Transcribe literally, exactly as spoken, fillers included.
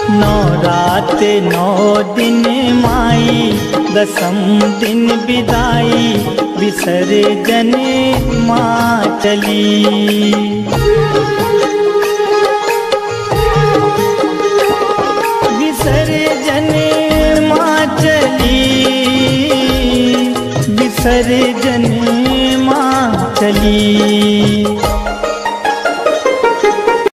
नौ रात नौ दिन माई, दसम दिन विदाई, विसर्जन माँ चली। विसर्जन माँ चली, विसर्जन माँ चली।